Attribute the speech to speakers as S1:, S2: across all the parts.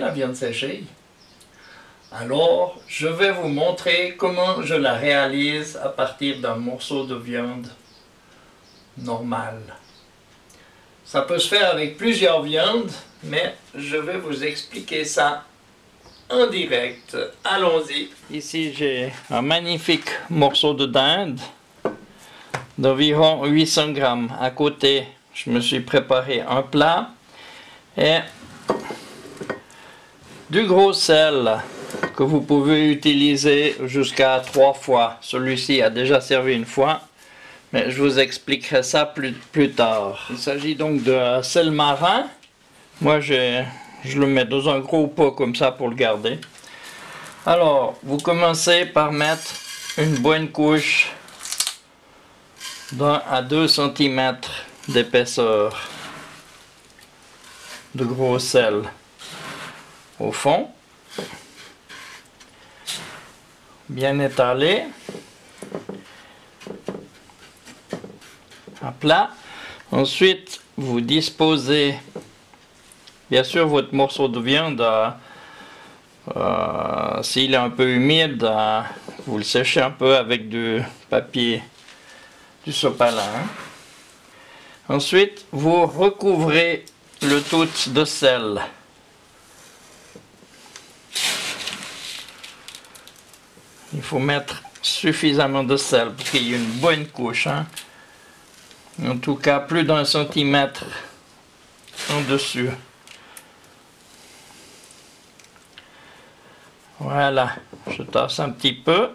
S1: la viande séchée. Alors, je vais vous montrer comment je la réalise à partir d'un morceau de viande normale. Ça peut se faire avec plusieurs viandes, mais je vais vous expliquer ça en direct. Allons-y. Ici, j'ai un magnifique morceau de dinde d'environ 800 grammes. À côté, je me suis préparé un plat et du gros sel que vous pouvez utiliser jusqu'à 3 fois. Celui-ci a déjà servi une fois, mais je vous expliquerai ça plus tard. Il s'agit donc de sel marin. Moi, je le mets dans un gros pot comme ça pour le garder. Alors, vous commencez par mettre une bonne couche d'1 à 2 cm d'épaisseur de gros sel au fond, bien étalé, à plat. Ensuite, vous disposez bien sûr votre morceau de viande. S'il est un peu humide, vous le séchez un peu avec du papier, du sopalin. Ensuite, vous recouvrez le tout de sel. Il faut mettre suffisamment de sel pour qu'il y ait une bonne couche. En tout cas, plus d'1 centimètre en dessus. Voilà, je tasse un petit peu.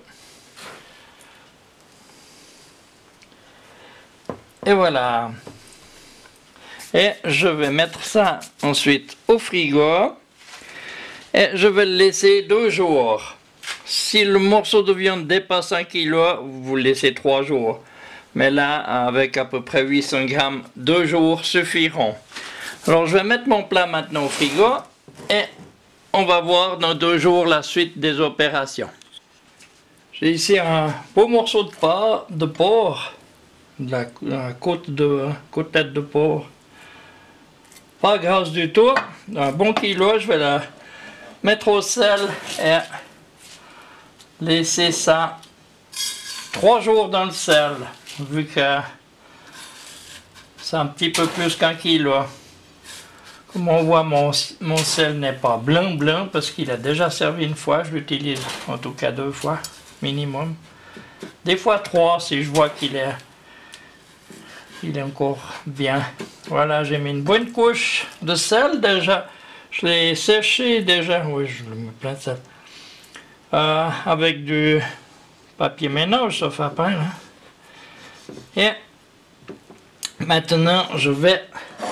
S1: Et voilà. Et je vais mettre ça ensuite au frigo. Et je vais le laisser 2 jours. Si le morceau de viande dépasse 1 kg, vous le laissez 3 jours. Mais là, avec à peu près 800 grammes, 2 jours suffiront. Alors, je vais mettre mon plat maintenant au frigo. Et on va voir dans 2 jours la suite des opérations. J'ai ici un beau morceau de porc, de la côtelette de porc. Pas grasse du tout, un bon kilo. Je vais la mettre au sel et laisser ça 3 jours dans le sel, vu que c'est un petit peu plus qu'1 kilo. Comme on voit, mon sel n'est pas blanc parce qu'il a déjà servi une fois. Je l'utilise en tout cas 2 fois minimum. Des fois 3 si je vois qu'il est encore bien. Voilà, j'ai mis une bonne couche de sel déjà. Je l'ai séché déjà. Oui, je le mets plein de sel. Avec du papier ménage, ça fait pas. Et maintenant, je vais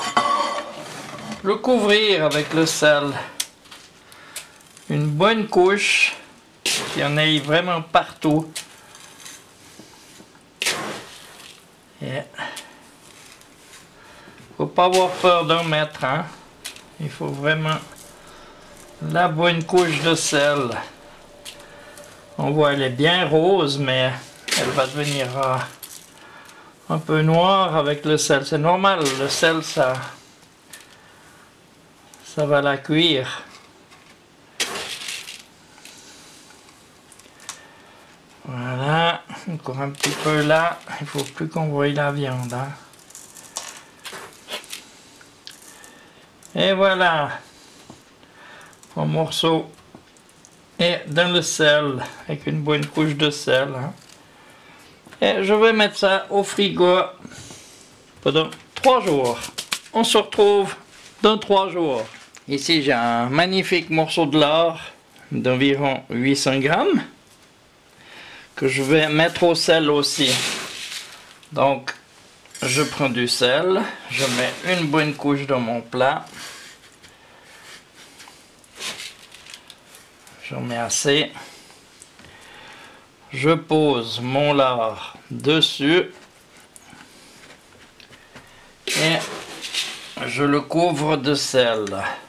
S1: le couvrir avec le sel. Une bonne couche. Qu'il y en ait vraiment partout. Et faut pas avoir peur d'en mettre. Il faut vraiment la bonne couche de sel. On voit, elle est bien rose, mais elle va devenir un peu noire avec le sel. C'est normal, le sel, ça va la cuire. Voilà, encore un petit peu là. Il faut plus qu'on voie la viande. Et voilà, mon morceau est dans le sel, avec une bonne couche de sel. Et je vais mettre ça au frigo pendant 3 jours. On se retrouve dans 3 jours. Ici, j'ai un magnifique morceau de lard d'environ 800 grammes que je vais mettre au sel aussi. Donc, je prends du sel, je mets une bonne couche dans mon plat. J'en mets assez. Je pose mon lard dessus et je le couvre de sel.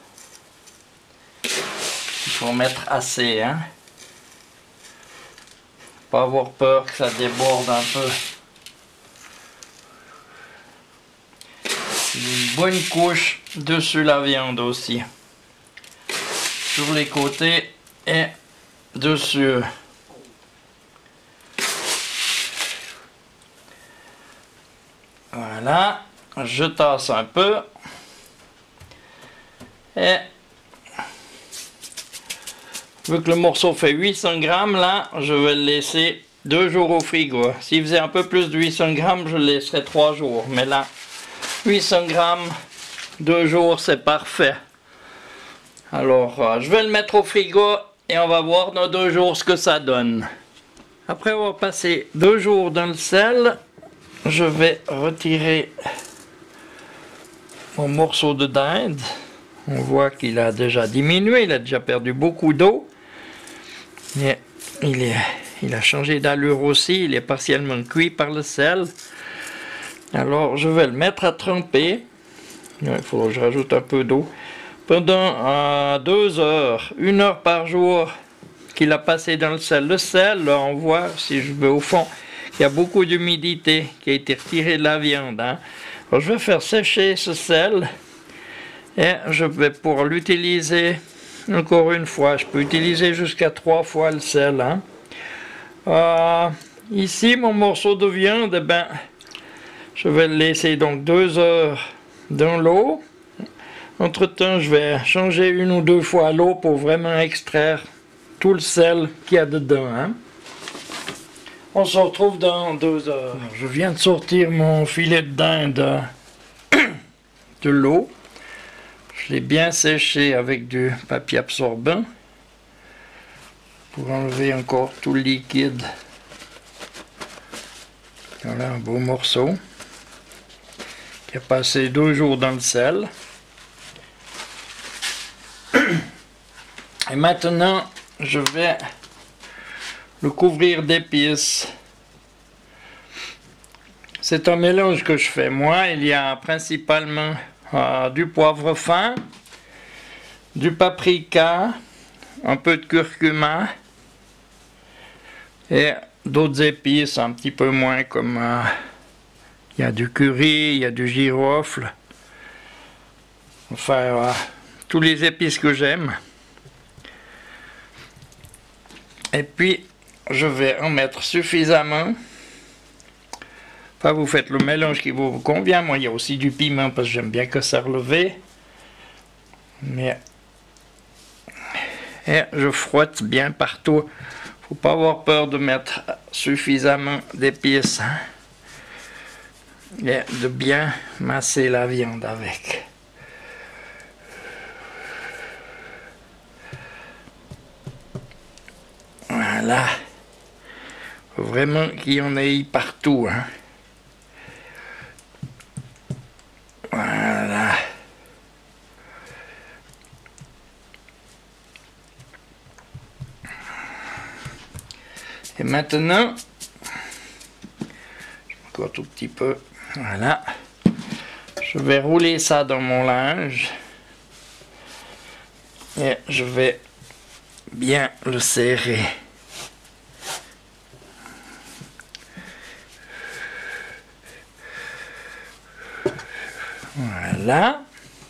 S1: Il faut mettre assez, Pas avoir peur que ça déborde un peu. Une bonne couche dessus la viande aussi. sur les côtés et dessus. Voilà, je tasse un peu et vu que le morceau fait 800 grammes là, je vais le laisser 2 jours au frigo. S'il faisait un peu plus de 800 grammes, je le laisserai 3 jours. Mais là, 800 grammes, 2 jours, c'est parfait. Alors, je vais le mettre au frigo et on va voir dans 2 jours ce que ça donne. Après avoir passé 2 jours dans le sel, je vais retirer mon morceau de dinde. On voit qu'il a déjà diminué, il a déjà perdu beaucoup d'eau. Mais il a changé d'allure aussi, il est partiellement cuit par le sel. Alors je vais le mettre à tremper. Il faut que je rajoute un peu d'eau. Pendant 2 heures, 1 heure par jour qu'il a passé dans le sel. Le sel, là, on voit, si je vais au fond, qu'il y a beaucoup d'humidité qui a été retirée de la viande. Hein. Alors, je vais faire sécher ce sel et je vais pouvoir l'utiliser encore une fois. Je peux utiliser jusqu'à 3 fois le sel. Hein. Ici, mon morceau de viande, eh ben, je vais le laisser donc 2 heures dans l'eau. Entre temps, je vais changer 1 ou 2 fois l'eau pour vraiment extraire tout le sel qu'il y a dedans. Hein. On se retrouve dans 2 heures. Je viens de sortir mon filet de dinde de l'eau. Je l'ai bien séché avec du papier absorbant pour enlever encore tout le liquide. Voilà un beau morceau qui a passé 2 jours dans le sel. Et maintenant, je vais le couvrir d'épices. C'est un mélange que je fais moi. Il y a principalement du poivre fin, du paprika, un peu de curcuma et d'autres épices un petit peu moins comme il y a du curry, il y a du girofle. Enfin, tous les épices que j'aime. Et puis, je vais en mettre suffisamment. Enfin, vous faites le mélange qui vous convient. Moi, il y a aussi du piment parce que j'aime bien que ça relève. Mais... Et je frotte bien partout. Faut pas avoir peur de mettre suffisamment d'épices. Hein? Et de bien masser la viande avec. Voilà. Faut vraiment qu'il y en ait partout. Hein. Voilà. Et maintenant, encore tout petit peu. Voilà. Je vais rouler ça dans mon linge. Et je vais bien le serrer. Voilà.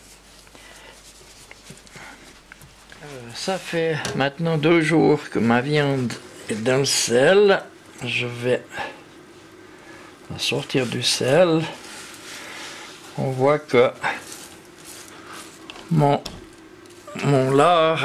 S1: Ça fait maintenant 2 jours que ma viande est dans le sel. Je vais la sortir du sel. On voit que mon lard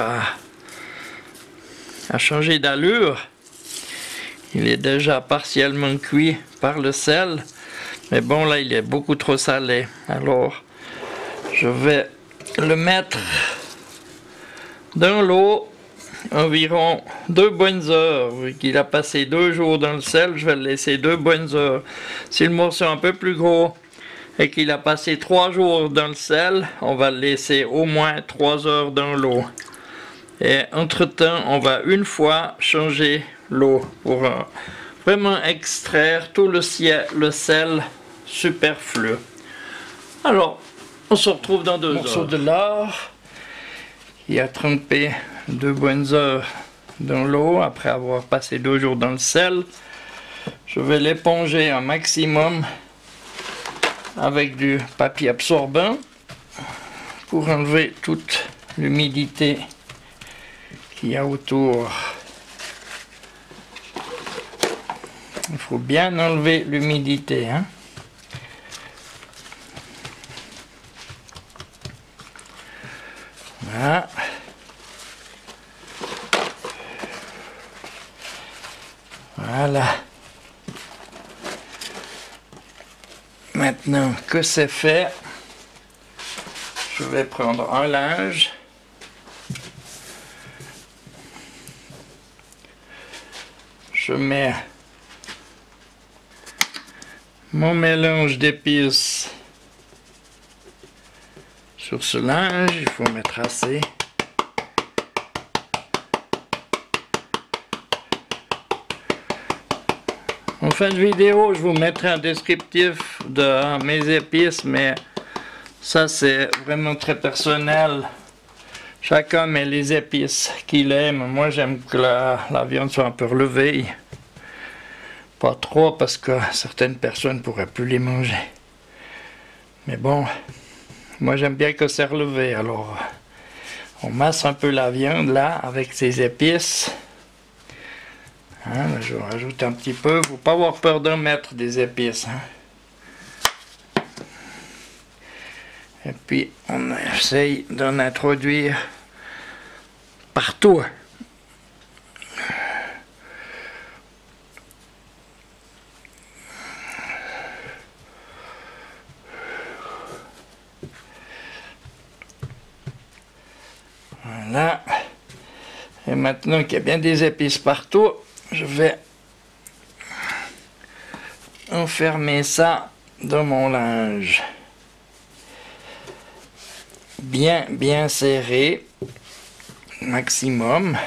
S1: a changé d'allure. Il est déjà partiellement cuit par le sel. Mais bon, là, il est beaucoup trop salé. Alors, je vais le mettre dans l'eau environ 2 bonnes heures. Vu qu'il a passé 2 jours dans le sel, je vais le laisser 2 bonnes heures. Si le morceau est un peu plus gros et qu'il a passé 3 jours dans le sel, on va le laisser au moins 3 heures dans l'eau. Et entre-temps, on va une fois changer l'eau pour vraiment extraire tout le sel superflu. Alors, on se retrouve dans 2 heures. Morceau de lard qui a trempé 2 bonnes heures dans l'eau après avoir passé 2 jours dans le sel. Je vais l'éponger un maximum avec du papier absorbant pour enlever toute l'humidité qu'il y a autour. Il faut bien enlever l'humidité, hein. Voilà. Voilà. Maintenant que c'est fait, je vais prendre un linge. Je mets mon mélange d'épices sur ce linge, il faut mettre assez. En fin de vidéo, je vous mettrai un descriptif de mes épices, mais ça c'est vraiment très personnel. Chacun met les épices qu'il aime. Moi j'aime que la viande soit un peu relevée. Pas trop parce que certaines personnes pourraient plus les manger. Mais bon, moi j'aime bien que c'est relevé. Alors on masse un peu la viande là avec ces épices. Hein, je rajoute un petit peu. Faut pas avoir peur d'en mettre des épices. Hein. Et puis on essaye d'en introduire partout. Voilà. Et maintenant qu'il y a bien des épices partout, je vais enfermer ça dans mon linge. Bien serré, maximum.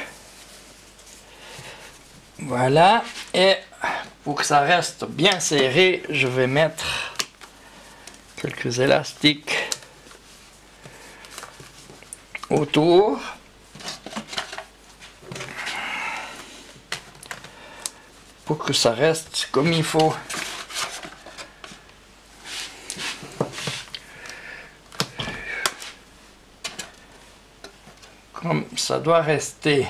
S1: Voilà. Et pour que ça reste bien serré, je vais mettre quelques élastiques autour. Pour que ça reste comme il faut. Comme ça doit rester.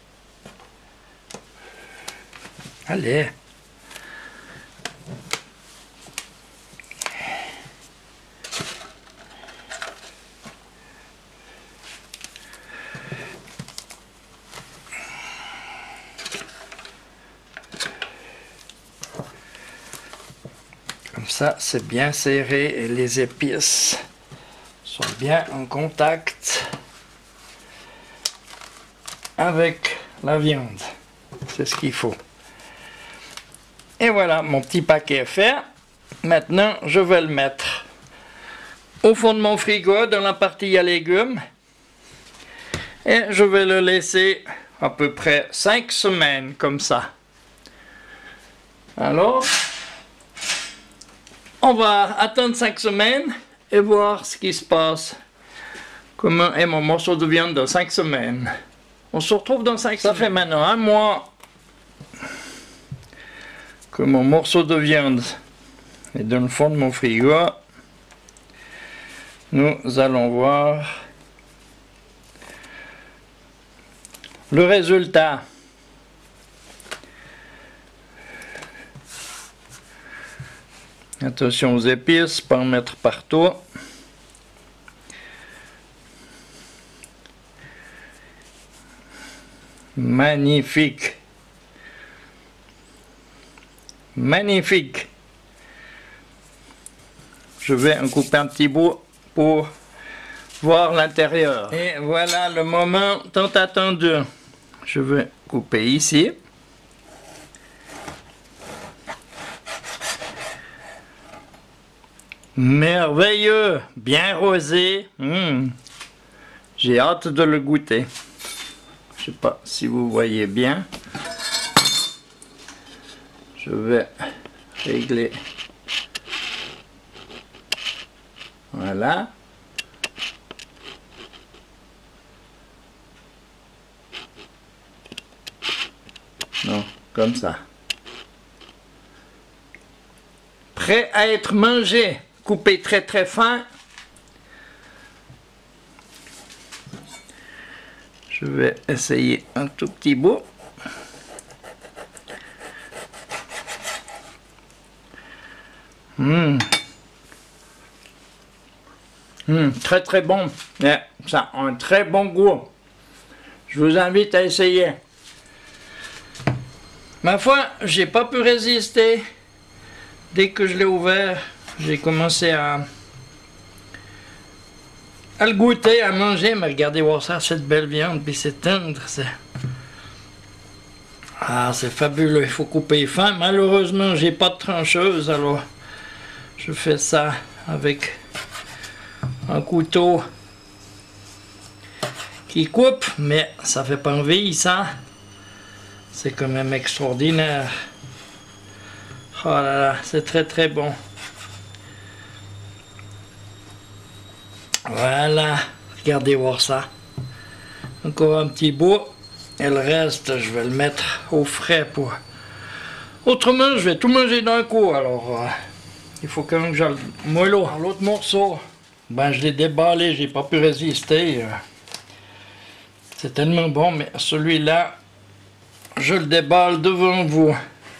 S1: Allez. Comme ça, c'est bien serré et les épices sont bien en contact avec la viande. C'est ce qu'il faut. Et voilà, mon petit paquet est fait. Maintenant, je vais le mettre au fond de mon frigo, dans la partie à légumes. Et je vais le laisser à peu près 5 semaines, comme ça. Alors, on va attendre 5 semaines et voir ce qui se passe. Comment est mon morceau de viande dans 5 semaines. On se retrouve dans 5 semaines. Ça fait maintenant un mois que mon morceau de viande est dans le fond de mon frigo. Nous allons voir le résultat. Attention aux épices, pas en mettre partout. Magnifique. Magnifique. Je vais en couper un petit bout pour voir l'intérieur. Et voilà le moment tant attendu. Je vais couper ici. Merveilleux, bien rosé. J'ai hâte de le goûter. Je sais pas si vous voyez bien. Je vais régler. Voilà. Non, comme ça. Prêt à être mangé. Coupé très fin. Je Je vais essayer un tout petit bout. Très très bon. Ça a un très bon goût. Je vous invite à essayer. Ma foi, j'ai pas pu résister. Dès que je l'ai ouvert, j'ai commencé à le goûter, à manger. Mais regardez voir ça, cette belle viande, puis c'est tendre. Ah, c'est fabuleux. Il faut couper fin. Malheureusement, j'ai pas de trancheuse, alors je fais ça avec un couteau qui coupe, mais ça fait pas envie, ça. C'est quand même extraordinaire. Oh là là, c'est très très bon. Voilà, regardez voir ça. Encore un petit bout. Et le reste, je vais le mettre au frais pour... Autrement, je vais tout manger d'un coup, alors... il faut quand même que j'aille mollo. L'autre morceau, ben je l'ai déballé, j'ai pas pu résister. C'est tellement bon, mais celui-là, je le déballe devant vous.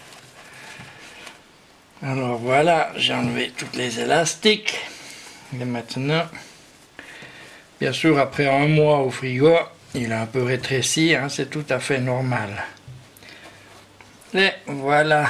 S1: Alors voilà, j'ai enlevé toutes les élastiques. Et maintenant, bien sûr, après un mois au frigo, il a un peu rétréci, hein, c'est tout à fait normal. Et voilà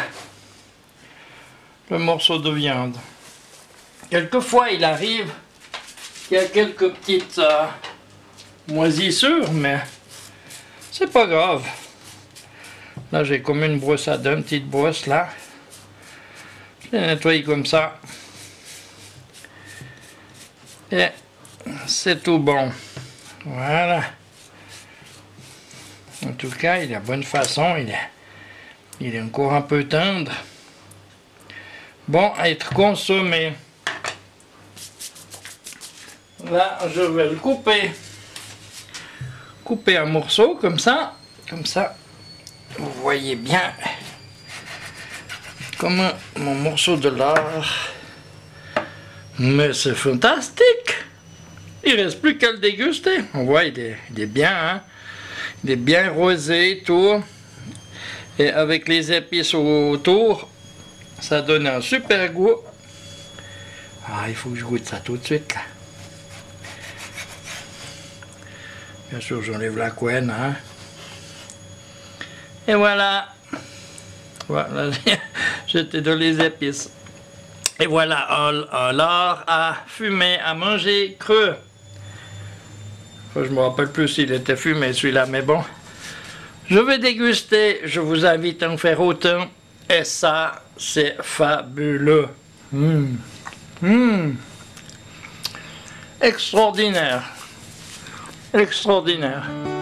S1: le morceau de viande. Quelquefois, il arrive qu'il y a quelques petites moisissures, mais c'est pas grave. Là, j'ai comme une brosse à dents, une petite brosse là. Je l'ai nettoyé comme ça. Et c'est tout bon. Voilà. En tout cas, il est à bonne façon. Il est encore un peu tendre. Bon à être consommé. Là, je vais le couper. Couper en morceaux comme ça. Comme ça, vous voyez bien comment mon morceau de lard. Mais c'est fantastique. Il reste plus qu'à le déguster. On voit, il est bien, hein? Il est bien rosé, tout. Et avec les épices autour, ça donne un super goût. Ah, il faut que je goûte ça tout de suite, là. Bien sûr, j'enlève la couenne, hein. Et voilà. Voilà, j'étais dans les épices. Et voilà, un lard à fumer, à manger creux. Enfin, je me rappelle plus s'il était fumé celui-là, mais bon. Je vais déguster, je vous invite à en faire autant. Et ça, c'est fabuleux. Extraordinaire. Extraordinaire.